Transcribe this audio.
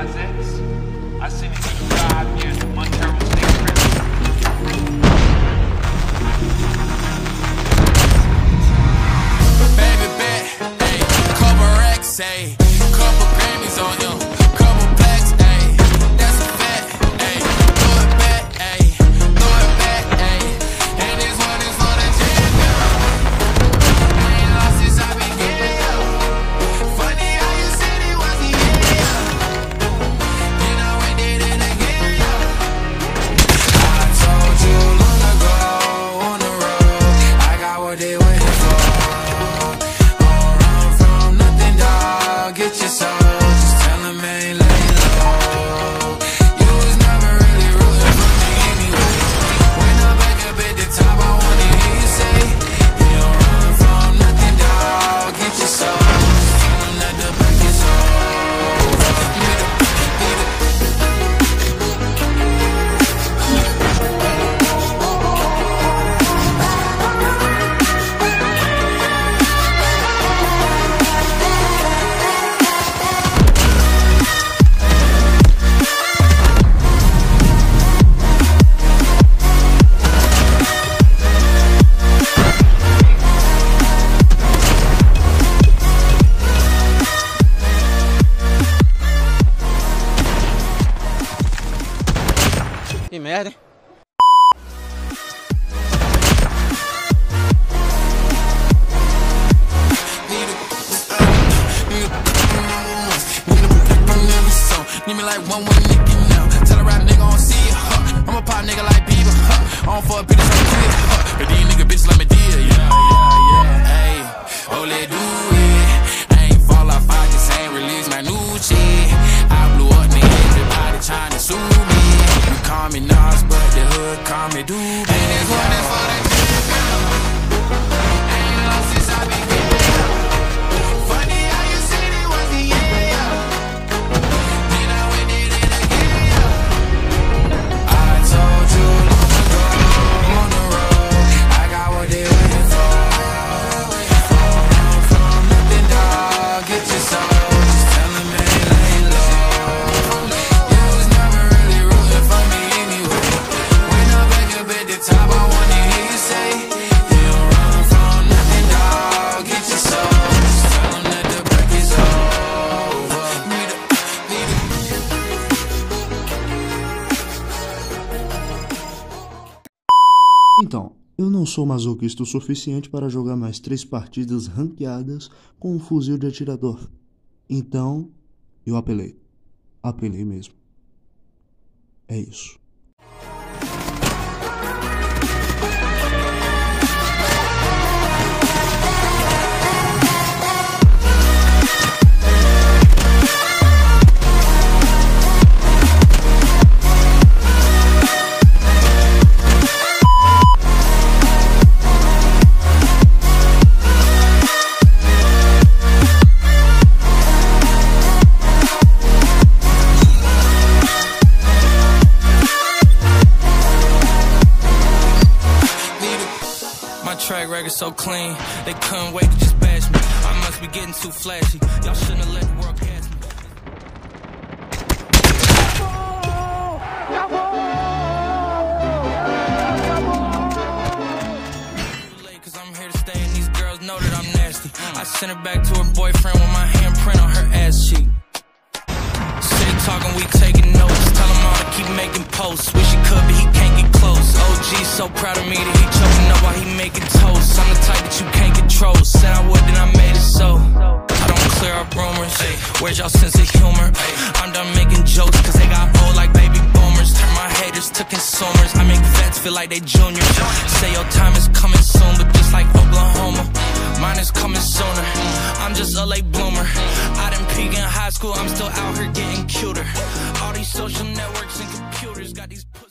closets. I seen it for 5 years in Montero State Prison. Baby bet, ayy, couple racks, ayy, couple Grammys on him, couple plaques, ayy, that's a fact, ayy, throw it back, ayy, throw it back, ayy, and this one is for the champion. I ain't lost since I began. Funny how you said it was the end. Then I went did it again. I told you long ago on the road, I got what they waiting for. Get your soul, just tell him I ain't lay low. You was never really rooting for me anyway. When I'm back up at the top, I wanna hear you say, you don't run from nothing, dog. Get your soul, just tell him that the break is Que merda, hein? Need me like one with Nicky now. Tell a rap nigga I don't see it, huh? I'm a pop nigga like Bieber, huh? I don't fuck bitches like kid, huh? But these nigga bitches like me deal, yeah. Ayy, oh let do it. I ain't fall off, I just ain't release my new shit. I blew up, nigga, everybody trying to sue me. You call me Nas, but the hood call me Doobie. And this one is for the champion. I ain't lost since I began. Funny how you said it was the end. Então, eu não sou masoquista o suficiente para jogar mais 3 partidas ranqueadas com um fuzil de atirador. Então, eu apelei. Apelei mesmo. É isso. Track record so clean, they couldn't wait to just bash me. I must be getting too flashy. Y'all shouldn't have let the world catch me. Too late, cause I'm here to stay, and these girls know that I'm nasty. I sent her back to her boyfriend with my handprint on her ass cheek. City talking, we taking notes. Tell him all to keep making posts. Wish he could, but he can't get close. OG so proud of me that he choking up while he making toast. I'm the type that you can't control. Said I would, then I made it so. I don't clear up rumors. Where's y'all sense of humor? I'm done making jokes cause they got old like baby boomers. Turn my haters to consumers. I make vets feel like they juniors. Say your time is coming soon, but just like Oklahoma, mine is coming sooner. I'm just a late bloomer. I didn't peak in high school, I'm still out here getting cuter. All these social networks and computers got these